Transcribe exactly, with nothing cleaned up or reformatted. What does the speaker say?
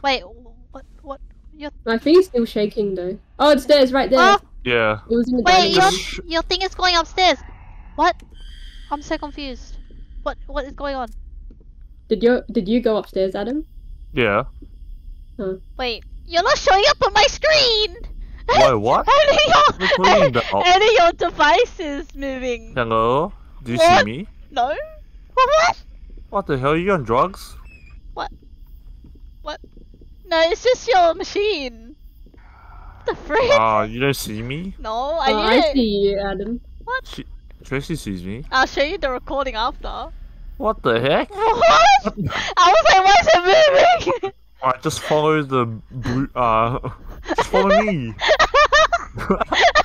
Wait, what? What? Your My finger's still shaking though. Oh, it's there. It's right there. Oh, Yeah. It was in the wait, dining your room. Sh- your thing is going upstairs. What? I'm so confused. What? What is going on? Did you did you go upstairs, Adam? Yeah. Wait, you're not showing up on my screen. Why, what? And What are you talking your, about? and your device is moving. Hello? Do you What? see me? No? What? What the hell? Are you on drugs? What? No, it's just your machine. The frick? Ah, you don't see me? No, I Oh, I didn't. see you, Adam. She- Tracy sees me. I'll show you the recording after. What the heck? What? I was like, why is it moving? Alright, just follow the blue, uh, just follow me.